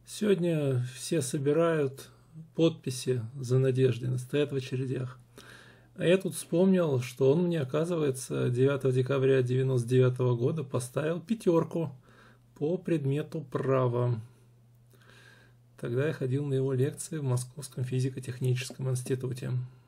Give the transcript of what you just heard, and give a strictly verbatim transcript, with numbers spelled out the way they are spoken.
Сегодня все собирают подписи за Надеждиной, стоят в очередях. А я тут вспомнил, что он мне, оказывается, девятого декабря девяносто девятого года поставил пятерку по предмету право. Тогда я ходил на его лекции в Московском физико-техническом институте.